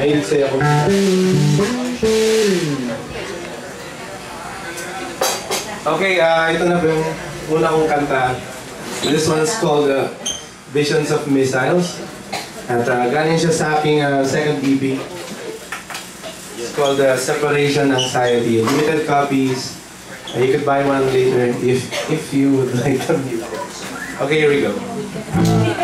Mahilig sa'yo ako. Okay, ito na po yung una kong kanta. This one's called Visions of Missiles. At galing siya sa aking second EP. It's called Separation Anxiety. Limited copies. You could buy one later if you would like them. Okay, here we go.